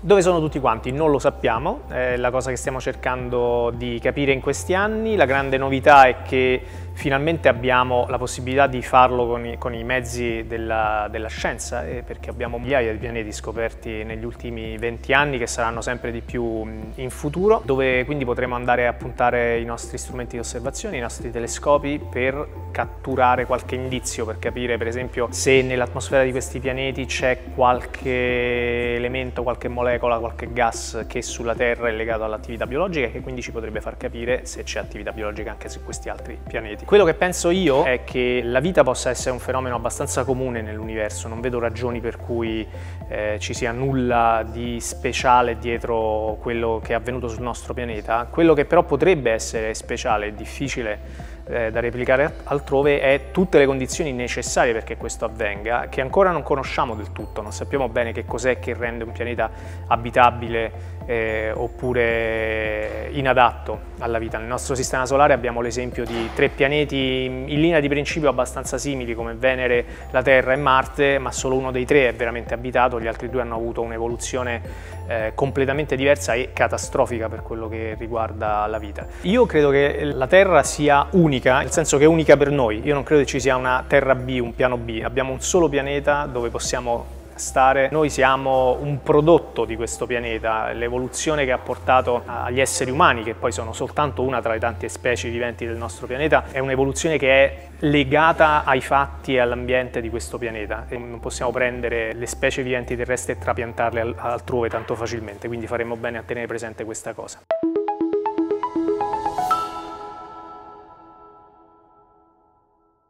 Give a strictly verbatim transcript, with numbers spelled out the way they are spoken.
Dove sono tutti quanti? Non lo sappiamo, è la cosa che stiamo cercando di capire in questi anni. La grande novità è che finalmente abbiamo la possibilità di farlo con i, con i mezzi della, della scienza, eh, perché abbiamo migliaia di pianeti scoperti negli ultimi venti anni che saranno sempre di più in futuro, dove quindi potremo andare a puntare i nostri strumenti di osservazione, i nostri telescopi, per catturare qualche indizio, per capire per esempio se nell'atmosfera di questi pianeti c'è qualche elemento, qualche molecola, qualche gas che sulla Terra è legato all'attività biologica e che quindi ci potrebbe far capire se c'è attività biologica anche su questi altri pianeti. Quello che penso io è che la vita possa essere un fenomeno abbastanza comune nell'universo, non vedo ragioni per cui eh, ci sia nulla di speciale dietro quello che è avvenuto sul nostro pianeta. Quello che però potrebbe essere speciale e difficile eh, da replicare altrove è tutte le condizioni necessarie perché questo avvenga, che ancora non conosciamo del tutto, non sappiamo bene che cos'è che rende un pianeta abitabile eh, oppure inadatto alla vita. Nel nostro sistema solare abbiamo l'esempio di tre pianeti in linea di principio abbastanza simili come Venere, la Terra e Marte, ma solo uno dei tre è veramente abitato, gli altri due hanno avuto un'evoluzione eh, completamente diversa e catastrofica per quello che riguarda la vita. Io credo che la Terra sia unica, nel senso che è unica per noi, io non credo che ci sia una Terra B, un piano B, abbiamo un solo pianeta dove possiamo stare. Noi siamo un prodotto di questo pianeta, l'evoluzione che ha portato agli esseri umani, che poi sono soltanto una tra le tante specie viventi del nostro pianeta, è un'evoluzione che è legata ai fatti e all'ambiente di questo pianeta e non possiamo prendere le specie viventi terrestri e trapiantarle altrove tanto facilmente, quindi faremmo bene a tenere presente questa cosa.